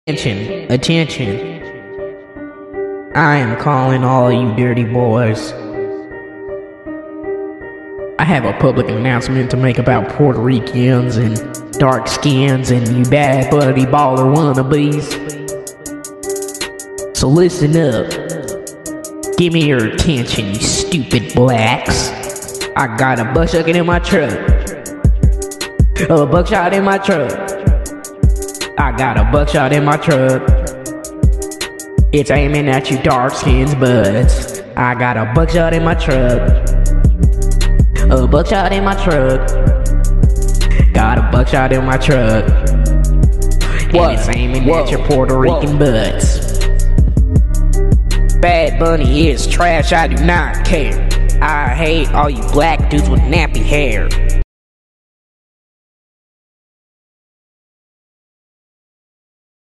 Attention, attention. I am calling all you dirty boys. I have a public announcement to make about Puerto Ricans and dark skins and you bad buddy baller wannabes. So listen up. Give me your attention, you stupid blacks. I got a BuckShot in my truck. A BuckShot in my truck. I got a BuckShot in my truck. It's aiming at you dark skins butts. I got a BuckShot in my truck. A BuckShot in my truck. Got a BuckShot in my truck. And it's aiming at your Puerto Rican butts. Bad Bunny is trash, I do not care. I hate all you black dudes with nappy hair.